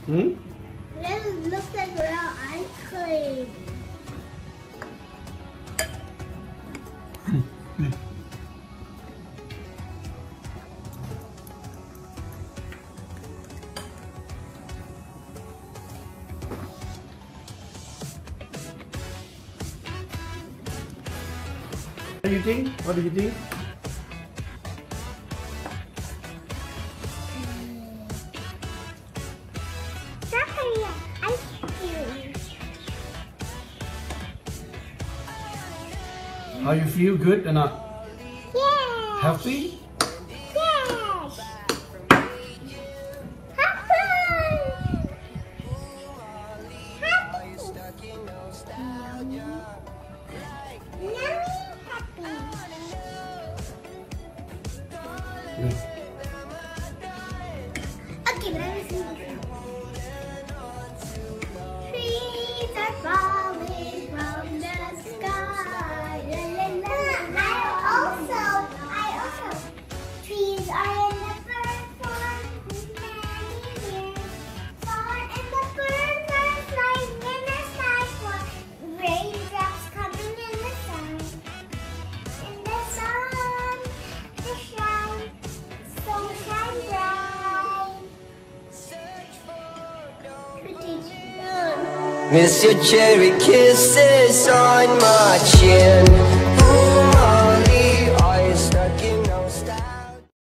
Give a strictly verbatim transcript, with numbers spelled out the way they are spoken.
Hmm? It looks like real ice cream. What do you think? What do you think? Strawberry ice cream. How you feel? Good or not? Yes. Healthy? Yes. Happy. Happy. Yummy. Yummy. Happy. Good. Okay, but I was thinking. Trees are falling from the sky. La, la, la, la. I also, I also, trees are in the bird form many years. Fallen in the bird are flying in the sky for raindrops coming in the sun. In the sun, the shine, so shine bright. Miss your cherry kisses on my chin.